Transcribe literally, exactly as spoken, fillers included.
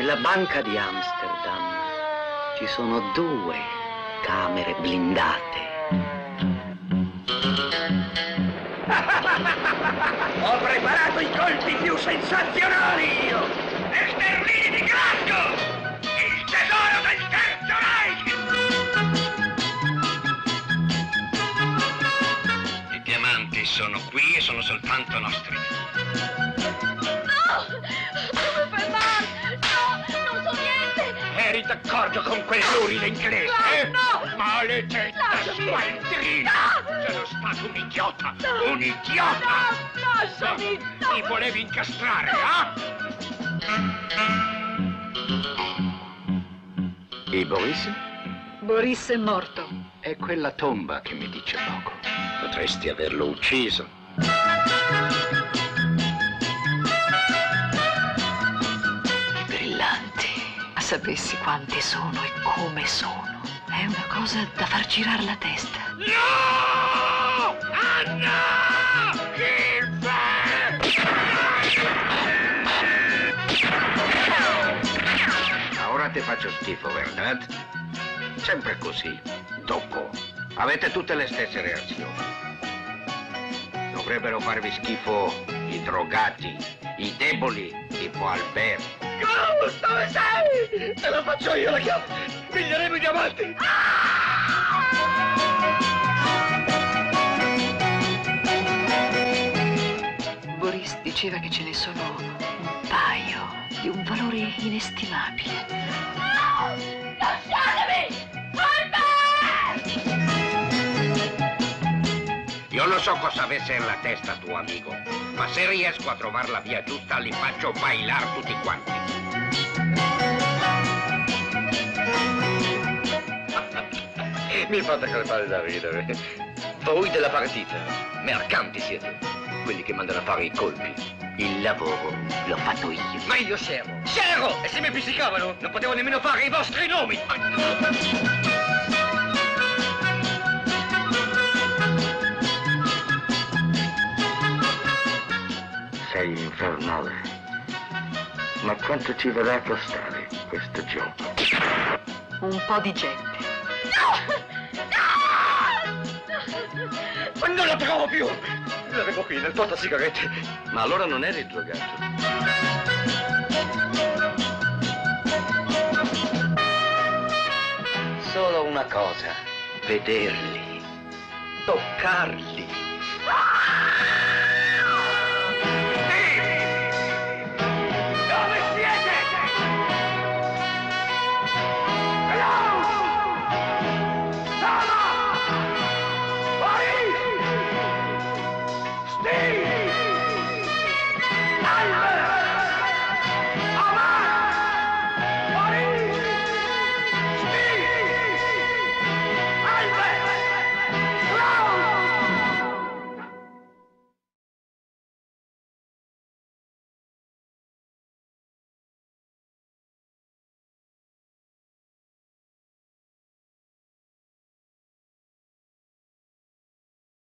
Nella banca di Amsterdam ci sono due camere blindate. Ho preparato i colpi più sensazionali io! Estermini di Glasgow! Il tesoro del Terzo Reich! I diamanti sono qui e sono soltanto nostri. No! Come fai male? No! Non so niente! Eri d'accordo con quell'uride inglese? No! Maledetta Lasciami! spaltrina! No! Sono stato un idiota! No! Un idiota! No! Lasciami! No! Mi volevi incastrare, ah? E Boris? Boris è morto. È quella tomba che mi dice poco. Potresti averlo ucciso. Brillanti. Ma sapessi quanti sono e come sono. È una cosa da far girare la testa. No! Anna! Ora ti faccio schifo, verdad? Sempre così. Dopo. Avete tutte le stesse reazioni. Dovrebbero farvi schifo i drogati, i deboli, tipo Albert. Ghost, dove sei? Te la faccio io la chiave! Piglieremo i diamanti! Boris diceva che ce ne sono un paio di un valore inestimabile. No! Lasciatemi! Io non so cosa avesse nella testa tuo amico, ma se riesco a trovare la via giusta li faccio bailar tutti quanti. Mi fate crepare da ridere. Voi della partita, mercanti siete, quelli che mandano a fare i colpi. Il lavoro l'ho fatto io. Ma io c'ero, c'ero! E se mi pizzicavano, non potevo nemmeno fare i vostri nomi! Sei infernale. Ma quanto ci verrà a costare questo gioco? Un po' di gente. Ma non la trovo più! L'avevo qui nel portasigarette. Ma allora non eri drogato. Solo una cosa, vederli, toccarli.